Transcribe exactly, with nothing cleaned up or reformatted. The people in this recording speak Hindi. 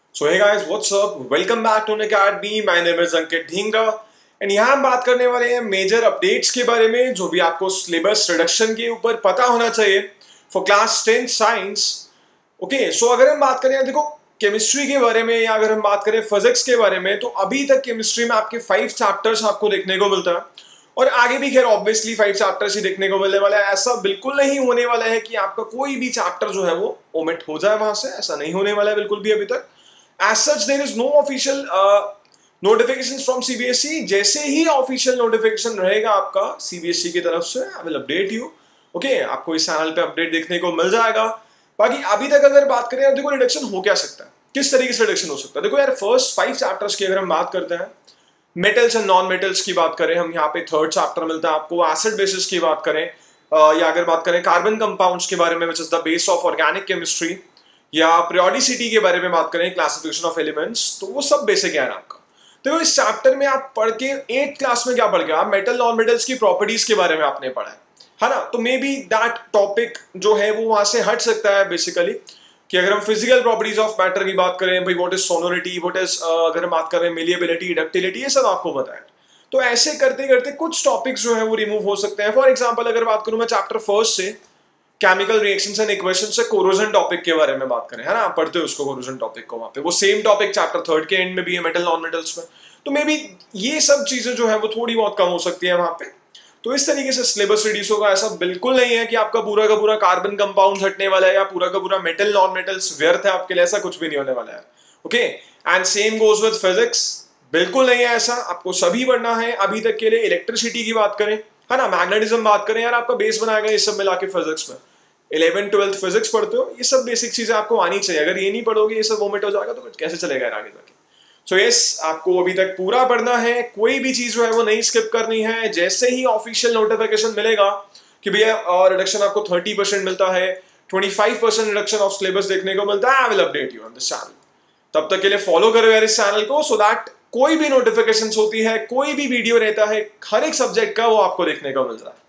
So hey guys, what's up? Welcome back to an Academy. My name is Ankit Dhingra and यहाँ हम बात करने वाले हैं मेजर अपडेट्स के बारे में जो भी आपको सिलेबस रिडक्शन के ऊपर पता होना चाहिए for class tenth science. Okay, so अगर हम बात करें देखो केमिस्ट्री के बारे में या अगर हम बात करें फिजिक्स के बारे में, तो अभी तक केमिस्ट्री में आपके फाइव चैप्टर्स आपको देखने को मिलता है और आगे भी खैर ऑब्वियसली फाइव चैप्टर्स ही देखने को मिलने वाला है। ऐसा बिल्कुल नहीं होने वाला है कि आपका कोई भी चैप्टर जो है वो ओमिट हो जाए वहां से, ऐसा नहीं होने वाला है बिल्कुल भी अभी तक। As such, there is no official uh, notifications from C B S E. जैसे ही ऑफिशियल नोटिफिकेशन रहेगा आपका C B S E की तरफ से, I will update you. Okay, आपको इस चैनल पे अपडेट देखने को मिल जाएगा। बाकी अभी तक अगर बात करें, देखो रिडक्शन हो क्या सकता है, किस तरीके से रिडक्शन हो सकता है। देखो यार, फर्स्ट फाइव चैप्टर्स की अगर हम बात करते हैं, मेटल्स एंड नॉन मेटल्स की बात करें, हम यहाँ पे थर्ड चैप्टर मिलता है आपको। एसिड बेसिस की बात करें uh, या अगर बात करें कार्बन कंपाउंड्स के बारे में, which is the base of organic chemistry, या पीरियोडिसिटी के बारे में बात करें, क्लासिफिकेशन ऑफ एलिमेंट्स, तो वो सब बेसिक है आपका। तो इस चैप्टर में आप पढ़ के एट क्लास में क्या पढ़ गए आप, मेटल नॉन मेटल्स की प्रॉपर्टीज के बारे में आपने पढ़ा है है ना। तो मे बी दैट टॉपिक जो है वो वहां से हट सकता है बेसिकली, कि अगर हम फिजिकल प्रॉपर्टीज ऑफ मैटर की बात करें, भाई what is sonority, what is अगर हम बात करें मेलिएबिलिटी, डक्टिलिटी, ये सब आपको पता है। तो ऐसे करते करते कुछ टॉपिक्स जो है वो रिमूव हो सकते हैं। फॉर एग्जाम्पल अगर बात करूं मैं चैप्टर फर्स्ट से, केमिकल रिएक्शंस एंड इक्वेशंस से कोरोजन टॉपिक के बारे में बात करें, है ना, आप पढ़ते हो उसको कोरोजन टॉपिक को वहां पे, वो सेम टॉपिक चैप्टर थर्ड के एंड में भी है, मेटल नॉन मेटल्स में। तो मे बी ये सब चीजें जो है वो थोड़ी बहुत कम हो सकती है वहां पे। तो इस तरीके से सिलेबस रिड्यूस होगा। ऐसा बिल्कुल नहीं है कि आपका पूरा का पूरा कार्बन कंपाउंड हटने वाला है या पूरा का पूरा मेटल नॉन मेटल्स व्यर्थ है आपके लिए, ऐसा कुछ भी नहीं होने वाला है। Okay, and same goes with physics, बिल्कुल नहीं है ऐसा, आपको सभी पढ़ना है। अभी तक के लिए इलेक्ट्रिसिटी की बात करें, है ना, मैग्नेटिज्म बात करें, यार आपका बेस बनाएगा ये सब मिला के फिजिक्स में। इलेवन ट्वेल्थ फिजिक्स पढ़ते हो, ये सब बेसिक चीजें आपको आनी चाहिए। अगर ये नहीं पढ़ोगे, ये सब वोमिट हो जाएगा, तो कैसे चलेगा आगे जाके। सो so यस, आपको अभी तक पूरा पढ़ना है, कोई भी चीज जो है वो नहीं स्किप करनी है। जैसे ही ऑफिशियल नोटिफिकेशन मिलेगा कि भैया रिडक्शन आपको थर्टी परसेंट मिलता है, twenty five percent reduction of syllabus देखने को मिलता है, I will update you on this channel. तब तक के लिए फॉलो करो यार इस चैनल को, सो दैट कोई भी नोटिफिकेशन होती है, कोई भी वीडियो रहता है हर एक सब्जेक्ट का, वो आपको देखने को मिल रहा है।